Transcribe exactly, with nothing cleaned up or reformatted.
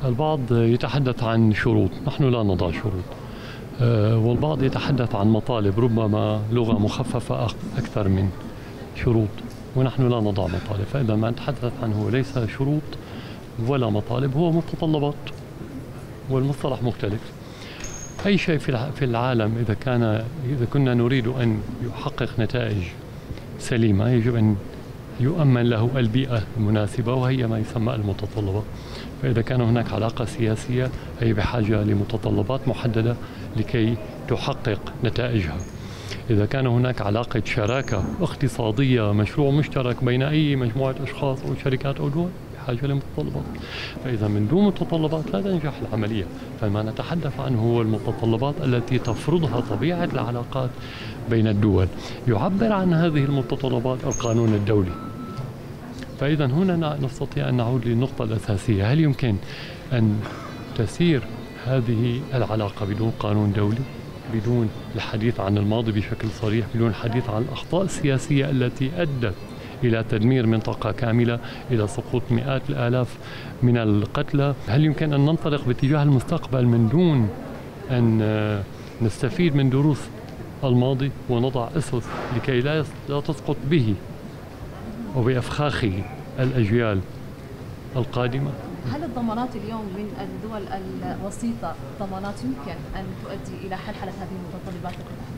البعض يتحدث عن شروط، نحن لا نضع شروط، والبعض يتحدث عن مطالب، ربما لغة مخففة أكثر من شروط، ونحن لا نضع مطالب. فإذا ما نتحدث عنه ليس شروط ولا مطالب، هو متطلبات، والمصطلح مختلف. أي شيء في العالم إذا كان إذا كنا نريد أن يحقق نتائج سليمة يجب أن يؤمن له البيئة المناسبة، وهي ما يسمى المتطلبات. فإذا كان هناك علاقة سياسية هي بحاجة لمتطلبات محددة لكي تحقق نتائجها. إذا كان هناك علاقة شراكة اقتصادية، مشروع مشترك بين أي مجموعة أشخاص أو شركات أو دول، بحاجة لمتطلبات. فإذا من دون متطلبات لا تنجح العملية. فما نتحدث عنه هو المتطلبات التي تفرضها طبيعة العلاقات بين الدول. يعبر عن هذه المتطلبات القانون الدولي. فإذا هنا نستطيع أن نعود للنقطة الأساسية: هل يمكن أن تسير هذه العلاقة بدون قانون دولي، بدون الحديث عن الماضي بشكل صريح، بدون الحديث عن الأخطاء السياسية التي أدت إلى تدمير منطقة كاملة، إلى سقوط مئات الآلاف من القتلى؟ هل يمكن أن ننطلق باتجاه المستقبل من دون أن نستفيد من دروس الماضي ونضع أسس لكي لا لا تسقط به وبأفخاخه الأجيال القادمة؟ هل الضمانات اليوم من الدول الوسيطة ضمانات يمكن أن تؤدي إلى حل حالة هذه المتطلبات؟